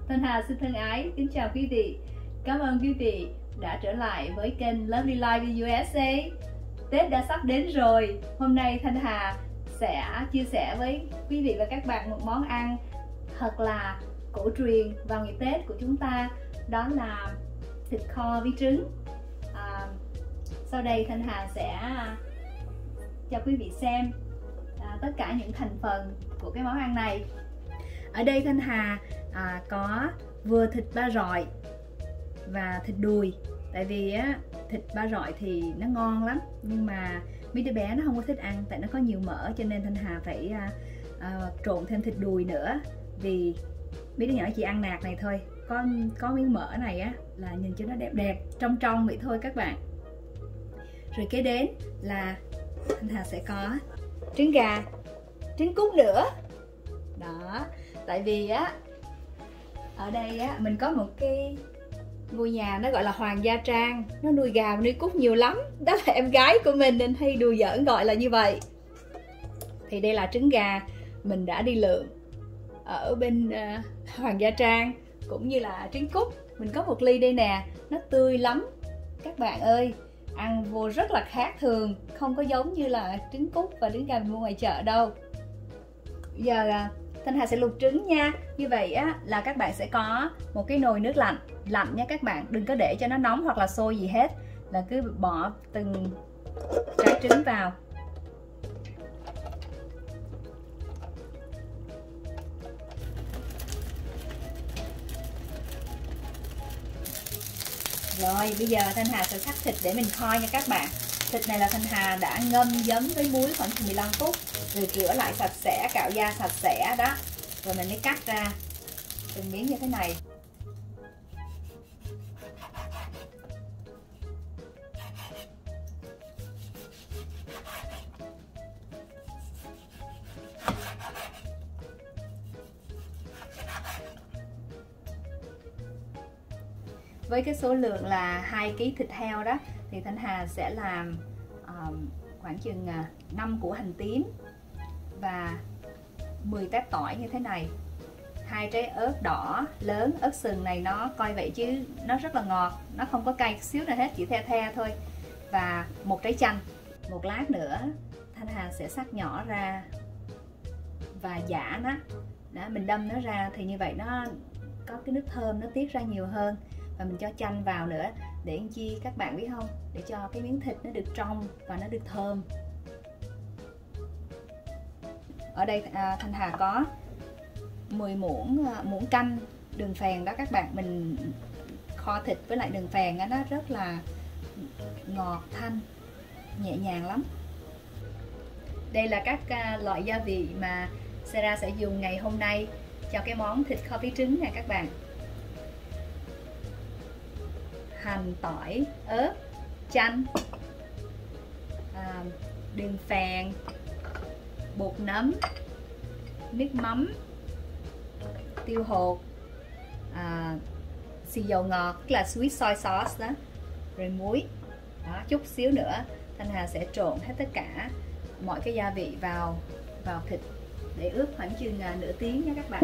Thanh Hà xin thân ái kính chào quý vị. Cảm ơn quý vị đã trở lại với kênh Lovely Life in USA. Tết đã sắp đến rồi. Hôm nay Thanh Hà sẽ chia sẻ với quý vị và các bạn một món ăn thật là cổ truyền vào ngày Tết của chúng ta. Đó là thịt kho với trứng. Sau đây Thanh Hà sẽ cho quý vị xem tất cả những thành phần của cái món ăn này. Ở đây Thanh Hà có vừa thịt ba rọi và thịt đùi. Tại vì thịt ba rọi thì nó ngon lắm, nhưng mà mấy đứa bé nó không có thích ăn tại nó có nhiều mỡ, cho nên Thanh Hà phải trộn thêm thịt đùi nữa. Vì mấy đứa nhỏ chỉ ăn nạc này thôi, có miếng mỡ này là nhìn cho nó đẹp đẹp trong vậy thôi các bạn. Rồi kế đến là Thanh Hà sẽ có trứng gà, trứng cút nữa đó. Tại vì ở đây mình có một cái ngôi nhà nó gọi là Hoàng Gia Trang, nó nuôi gà và nuôi cút nhiều lắm. Đó là em gái của mình nên hay đùa giỡn gọi là như vậy. Thì đây là trứng gà mình đã đi lượm ở bên Hoàng Gia Trang, cũng như là trứng cút. Mình có một ly đây nè, nó tươi lắm các bạn ơi, ăn vô rất là khác thường, không có giống như là trứng cút và trứng gà mình mua ngoài chợ đâu. Bây giờ Thanh Hà sẽ luộc trứng nha. Như vậy là các bạn sẽ có một cái nồi nước lạnh nha các bạn, đừng có để cho nó nóng hoặc là sôi gì hết, là cứ bỏ từng trái trứng vào. Rồi bây giờ Thanh Hà sẽ cắt thịt để mình kho nha các bạn. Thịt này là Thanh Hà đã ngâm giấm với muối khoảng 15 phút, rồi rửa lại sạch sẽ, cạo da sạch sẽ đó, rồi mình mới cắt ra từng miếng như thế này. Với cái số lượng là 2 kg thịt heo đó thì Thanh Hà sẽ làm khoảng chừng 5 củ hành tím và 10 tép tỏi như thế này. 2 trái ớt đỏ lớn, ớt sừng này nó coi vậy chứ nó rất là ngọt, nó không có cay xíu nào hết, chỉ the thôi. Và một trái chanh. Một lát nữa Thanh Hà sẽ xắt nhỏ ra và giã nó. Đó, mình đâm nó ra thì như vậy nó có cái nước thơm, nó tiết ra nhiều hơn. Và mình cho chanh vào nữa để làm chi các bạn biết không? Để cho cái miếng thịt nó được trong và nó được thơm. Ở đây Thanh Hà có 10 muỗng canh đường phèn đó các bạn. Mình kho thịt với lại đường phèn nó rất là ngọt thanh, nhẹ nhàng lắm. Đây là các loại gia vị mà Sarah sẽ dùng ngày hôm nay cho cái món thịt kho với trứng này các bạn. Hành, tỏi, ớt, chanh, đường phèn, bột nấm, nước mắm, tiêu hột, xì dầu ngọt tức là sweet soy sauce đó, rồi muối đó, chút xíu nữa Thanh Hà sẽ trộn hết tất cả mọi cái gia vị vào thịt để ướp khoảng chừng nửa tiếng nha các bạn.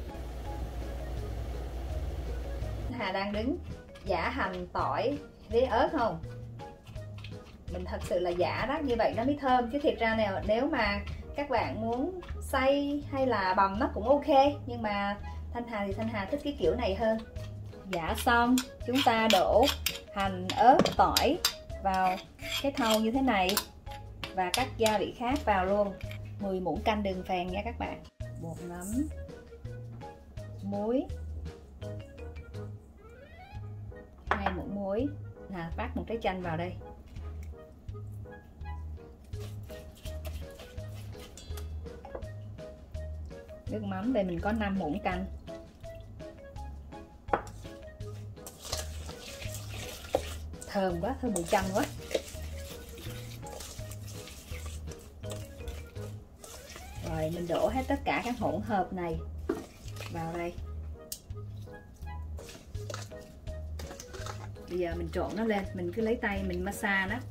Thanh Hà đang đứng giã hành, tỏi với ớt không? Mình thật sự là giã đó, như vậy nó mới thơm, chứ thiệt ra nếu mà các bạn muốn xay hay là bằm nó cũng ok, nhưng mà Thanh Hà thì Thanh Hà thích cái kiểu này hơn. Giã xong chúng ta đổ hành, ớt, tỏi vào cái thau như thế này và các gia vị khác vào luôn. 10 muỗng canh đường phèn nha các bạn. Bột nấm, muối, 2 muỗng muối, vắt một trái chanh vào đây. Nước mắm đây mình có 5 muỗng canh. Thơm quá, thơm mùi chanh quá. Rồi mình đổ hết tất cả các hỗn hợp này vào đây. Bây giờ mình trộn nó lên, mình cứ lấy tay mình massage nó.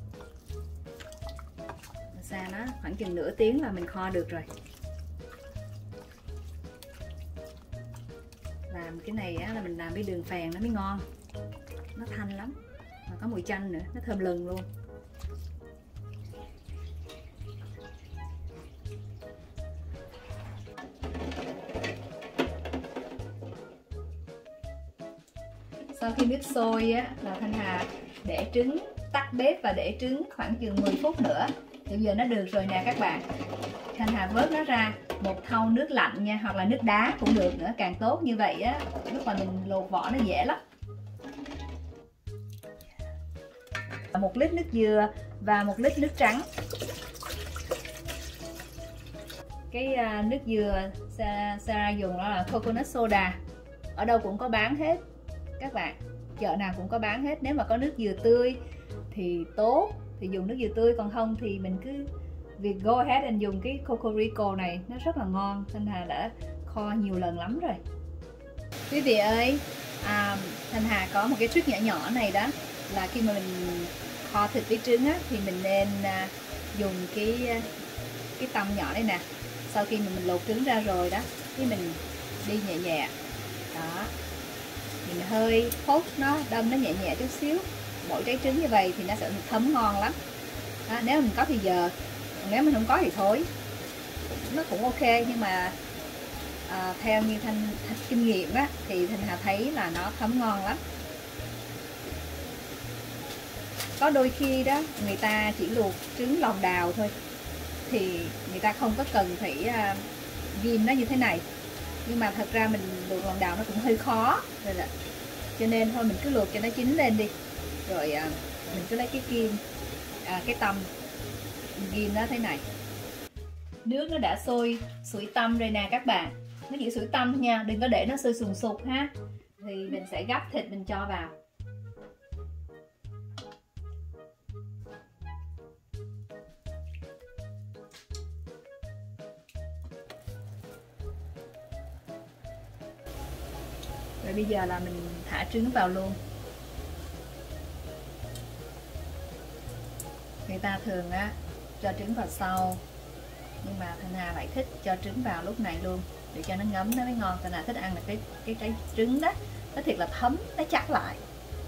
Massage nó khoảng chừng nửa tiếng là mình kho được rồi. Và làm cái này á, là mình làm với đường phèn nó mới ngon, nó thanh lắm mà có mùi chanh nữa, nó thơm lừng luôn. Sau khi nước sôi á, là Thanh Hà để trứng, tắt bếp và để trứng khoảng chừng 10 phút nữa. Thì giờ nó được rồi nè các bạn. Thanh Hà vớt nó ra, một thau nước lạnh nha, hoặc là nước đá cũng được nữa, càng tốt, như vậy á lúc mà mình lột vỏ nó dễ lắm. 1 lít nước dừa và 1 lít nước trắng. Cái nước dừa Sarah dùng đó là coconut soda, ở đâu cũng có bán hết các bạn, chợ nào cũng có bán hết. Nếu mà có nước dừa tươi thì tốt thì dùng nước dừa tươi, còn không thì mình cứ việc go ahead and dùng cái Cocorico này, nó rất là ngon. Thanh Hà đã kho nhiều lần lắm rồi. Quý vị ơi, Thanh Hà có một cái trick nhỏ nhỏ này đó, là khi mà mình kho thịt với trứng á, thì mình nên dùng cái tăm nhỏ đây nè. Sau khi mà mình lột trứng ra rồi đó, thì mình đi nhẹ nhẹ đó, mình hơi poke nó, đâm nó nhẹ nhẹ chút xíu, mỗi trái trứng như vậy thì nó sẽ thấm ngon lắm đó. Nếu mình có thì giờ, nếu mình không có thì thôi, nó cũng ok. Nhưng mà theo như Thanh kinh nghiệm á, thì Thanh Hà thấy là nó thấm ngon lắm. Có đôi khi đó người ta chỉ luộc trứng lòng đào thôi, thì người ta không có cần phải ghim nó như thế này. Nhưng mà thật ra mình luộc lòng đào nó cũng hơi khó rồi đó. Cho nên thôi mình cứ luộc cho nó chín lên đi, rồi mình cứ lấy cái kim, cái tăm ghim nó thế này. Nước nó đã sôi sủi tăm rồi nè các bạn, nó chỉ sủi tăm nha, đừng có để nó sôi sùng sục ha. Thì mình sẽ gắp thịt mình cho vào. Rồi bây giờ là mình thả trứng vào luôn. Người ta thường á cho trứng vào sau, nhưng mà Thanh Hà lại thích cho trứng vào lúc này luôn, để cho nó ngấm nó mới ngon. Thanh Hà thích ăn là cái trái trứng đó, nó thiệt là thấm, nó chắc lại.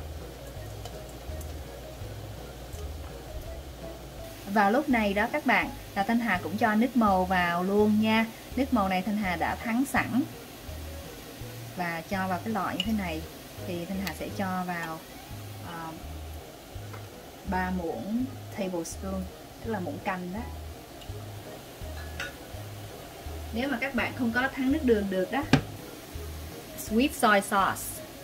Vào lúc này đó các bạn, là Thanh Hà cũng cho nước màu vào luôn nha. Nước màu này Thanh Hà đã thắng sẵn và cho vào cái lọ như thế này. Thì Thanh Hà sẽ cho vào 3 muỗng tablespoon, tức là muỗng canh đó. Nếu mà các bạn không có thắng nước đường được đó, sweet soy sauce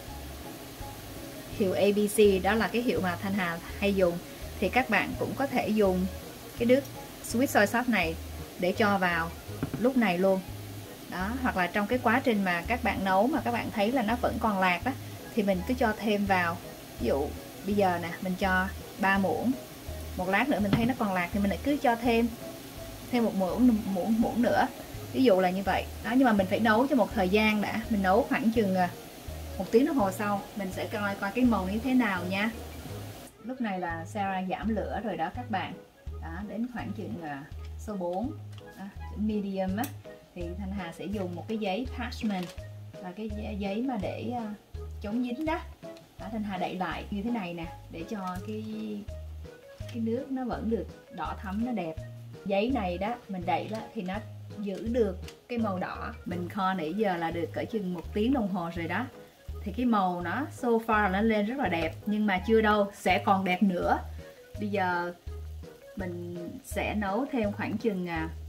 hiệu ABC, đó là cái hiệu mà Thanh Hà hay dùng, thì các bạn cũng có thể dùng cái nước sweet soy sauce này để cho vào lúc này luôn đó. Hoặc là trong cái quá trình mà các bạn nấu mà các bạn thấy là nó vẫn còn lạc đó, thì mình cứ cho thêm vào. Ví dụ bây giờ nè, mình cho 3 muỗng, một lát nữa mình thấy nó còn lạc thì mình lại cứ cho thêm một muỗng nữa, ví dụ là như vậy đó. Nhưng mà mình phải nấu cho một thời gian đã, mình nấu khoảng chừng 1 tiếng đồng hồ sau mình sẽ coi cái màu như thế nào nha. Lúc này là Sarah giảm lửa rồi đó các bạn đó, đến khoảng chừng số 4 đó, medium á, thì Thanh Hà sẽ dùng một cái giấy parchment, là cái giấy mà để chống dính đó. Thanh Hà đậy lại như thế này nè, để cho cái nước nó vẫn được đỏ thắm, nó đẹp. Giấy này đó mình đậy đó thì nó giữ được cái màu đỏ. Mình kho nãy giờ là được cỡ chừng 1 tiếng đồng hồ rồi đó, thì cái màu nó so far nó lên rất là đẹp, nhưng mà chưa đâu, sẽ còn đẹp nữa. Bây giờ mình sẽ nấu thêm khoảng chừng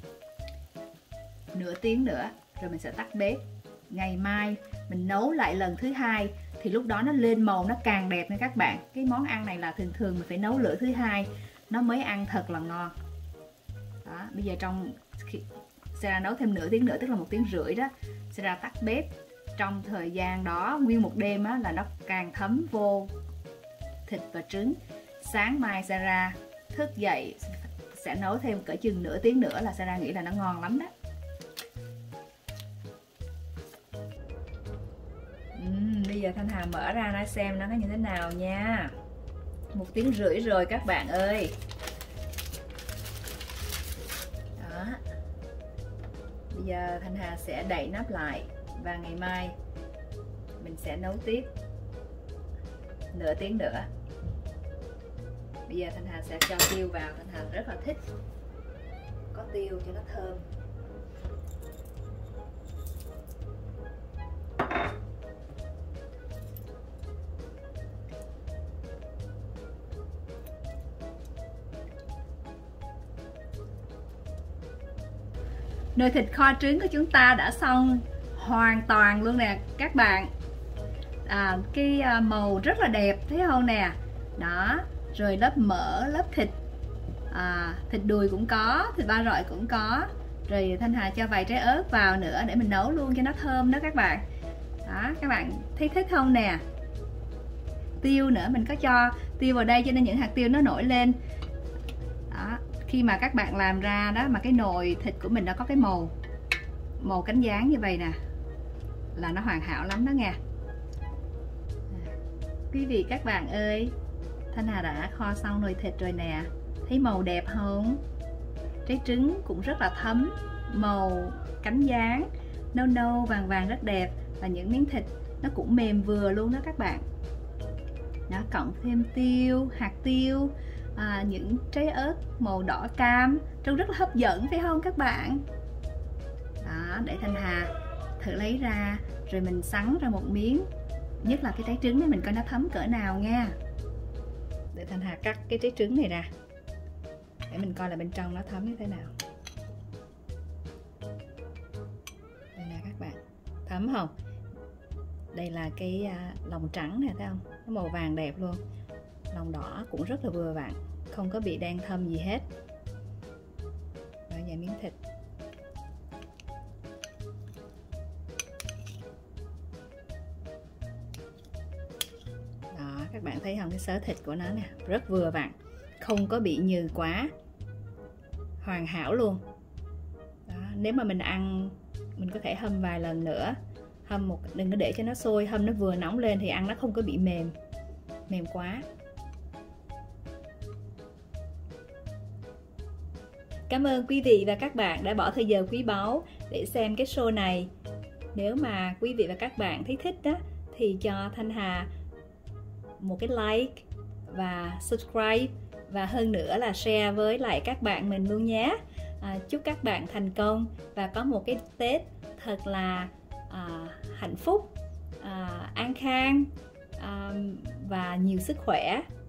nửa tiếng nữa rồi mình sẽ tắt bếp. Ngày mai mình nấu lại lần thứ hai thì lúc đó nó lên màu nó càng đẹp nha các bạn. Cái món ăn này là thường mình phải nấu lửa thứ hai nó mới ăn thật là ngon đó. Bây giờ Sarah nấu thêm nửa tiếng nữa, tức là 1 tiếng rưỡi đó. Sarah tắt bếp. Trong thời gian đó nguyên một đêm á, là nó càng thấm vô thịt và trứng. Sáng mai Sarah thức dậy sẽ nấu thêm cỡ chừng nửa tiếng nữa, là Sarah nghĩ là nó ngon lắm đó. Bây giờ Thanh Hà mở ra nó xem nó như thế nào nha. 1 tiếng rưỡi rồi các bạn ơi đó. Bây giờ Thanh Hà sẽ đậy nắp lại, và ngày mai mình sẽ nấu tiếp nửa tiếng nữa. Bây giờ Thanh Hà sẽ cho tiêu vào. Thanh Hà rất là thích có tiêu cho nó thơm. Nồi thịt kho trứng của chúng ta đã xong hoàn toàn luôn nè các bạn. Cái màu rất là đẹp, thấy không nè. Đó, rồi lớp mỡ, lớp thịt, thịt đùi cũng có, thịt ba rọi cũng có. Rồi Thanh Hà cho vài trái ớt vào nữa để mình nấu luôn cho nó thơm đó các bạn. Đó, các bạn thấy thích không nè. Tiêu nữa, mình có cho tiêu vào đây cho nên những hạt tiêu nó nổi lên. Đó, khi mà các bạn làm ra đó mà cái nồi thịt của mình nó có cái màu cánh gián như vậy nè, là nó hoàn hảo lắm đó nha. Quý vị các bạn ơi, Thanh Hà đã kho xong nồi thịt rồi nè. Thấy màu đẹp không? Trái trứng cũng rất là thấm, màu cánh gián nâu nâu vàng vàng rất đẹp, và những miếng thịt nó cũng mềm vừa luôn đó các bạn. Đó, cộng thêm tiêu, hạt tiêu, những trái ớt màu đỏ cam, trông rất là hấp dẫn phải không các bạn? Đó, để Thanh Hà thử lấy ra rồi mình xắn ra một miếng, nhất là cái trái trứng này mình coi nó thấm cỡ nào nha. Để Thanh Hà cắt cái trái trứng này ra để mình coi là bên trong nó thấm như thế nào. Đây nè các bạn, thấm không? Đây là cái lòng trắng nè, thấy không? Nó màu vàng đẹp luôn. Lòng đỏ cũng rất là vừa vặn, không có bị đen thâm gì hết. Đó, vài miếng thịt. Đó, các bạn thấy không? Cái xớ thịt của nó nè, rất vừa vặn, không có bị nhừ quá, hoàn hảo luôn. Đó, nếu mà mình ăn, mình có thể hâm vài lần nữa. Đừng có để cho nó sôi, hâm nó vừa nóng lên thì ăn nó không có bị mềm quá. Cảm ơn quý vị và các bạn đã bỏ thời giờ quý báu để xem cái show này. Nếu mà quý vị và các bạn thấy thích đó thì cho Thanh Hà một cái like và subscribe, và hơn nữa là share với lại các bạn mình luôn nhé. Chúc các bạn thành công và có một cái Tết thật là hạnh phúc, an khang và nhiều sức khỏe.